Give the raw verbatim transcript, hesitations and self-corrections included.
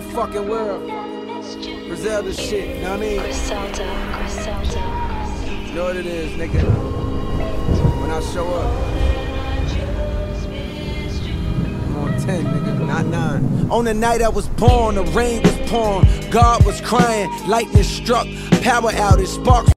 fucking world. Griselda shit, you know what I mean? Griselda, Griselda. You know what it is, nigga. When I show up, I'm on ten, nigga, not nine. On the night I was born, the rain was pouring, God was crying, lightning struck, power outage, sparks.